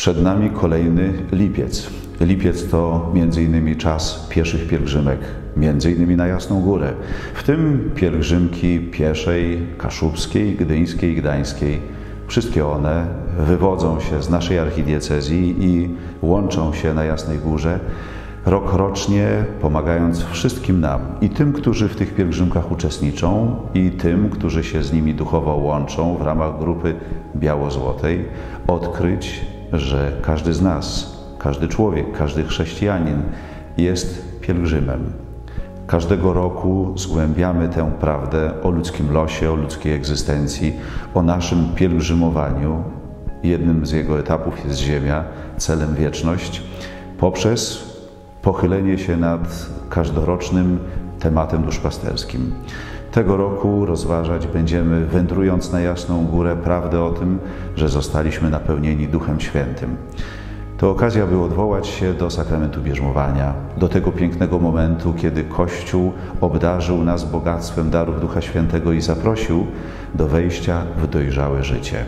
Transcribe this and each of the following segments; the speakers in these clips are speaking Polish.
Przed nami kolejny lipiec. Lipiec to m.in. czas pieszych pielgrzymek, m.in. na Jasną Górę. W tym pielgrzymki pieszej, kaszubskiej, gdyńskiej, gdańskiej. Wszystkie one wywodzą się z naszej archidiecezji i łączą się na Jasnej Górze, rokrocznie pomagając wszystkim nam, i tym, którzy w tych pielgrzymkach uczestniczą, i tym, którzy się z nimi duchowo łączą w ramach grupy biało-złotej, odkryć, że każdy z nas, każdy człowiek, każdy chrześcijanin jest pielgrzymem. Każdego roku zgłębiamy tę prawdę o ludzkim losie, o ludzkiej egzystencji, o naszym pielgrzymowaniu. Jednym z jego etapów jest ziemia, celem wieczność, poprzez pochylenie się nad każdorocznym tematem duszpasterskim. Tego roku rozważać będziemy, wędrując na Jasną Górę, prawdę o tym, że zostaliśmy napełnieni Duchem Świętym. To okazja, by odwołać się do sakramentu bierzmowania, do tego pięknego momentu, kiedy Kościół obdarzył nas bogactwem darów Ducha Świętego i zaprosił do wejścia w dojrzałe życie.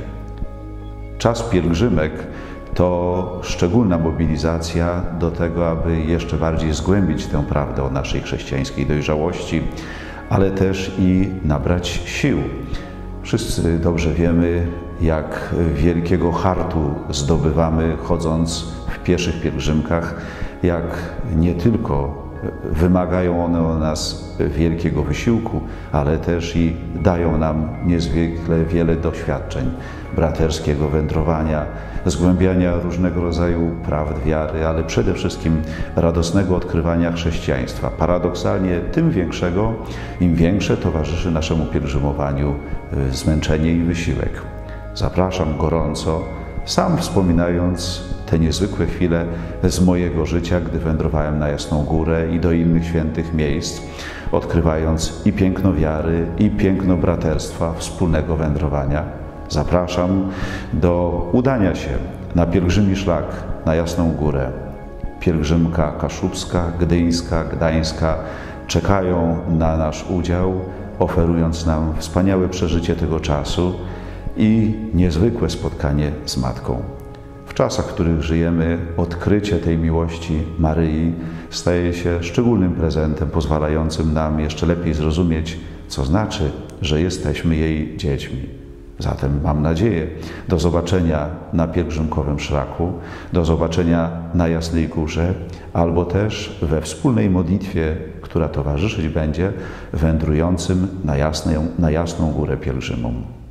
Czas pielgrzymek to szczególna mobilizacja do tego, aby jeszcze bardziej zgłębić tę prawdę o naszej chrześcijańskiej dojrzałości, ale też i nabrać sił. Wszyscy dobrze wiemy, jak wielkiego hartu zdobywamy, chodząc w pieszych pielgrzymkach, jak nie tylko wymagają one od nas wielkiego wysiłku, ale też i dają nam niezwykle wiele doświadczeń braterskiego wędrowania, zgłębiania różnego rodzaju prawd wiary, ale przede wszystkim radosnego odkrywania chrześcijaństwa. Paradoksalnie tym większego, im większe towarzyszy naszemu pielgrzymowaniu zmęczenie i wysiłek. Zapraszam gorąco, sam wspominając te niezwykłe chwile z mojego życia, gdy wędrowałem na Jasną Górę i do innych świętych miejsc, odkrywając i piękno wiary, i piękno braterstwa, wspólnego wędrowania. Zapraszam do udania się na pielgrzymi szlak na Jasną Górę. Pielgrzymka kaszubska, gdyńska, gdańska czekają na nasz udział, oferując nam wspaniałe przeżycie tego czasu i niezwykłe spotkanie z Matką. W czasach, w których żyjemy, odkrycie tej miłości Maryi staje się szczególnym prezentem pozwalającym nam jeszcze lepiej zrozumieć, co znaczy, że jesteśmy jej dziećmi. Zatem mam nadzieję do zobaczenia na pielgrzymkowym szlaku, do zobaczenia na Jasnej Górze, albo też we wspólnej modlitwie, która towarzyszyć będzie wędrującym na Jasną Górę pielgrzymom.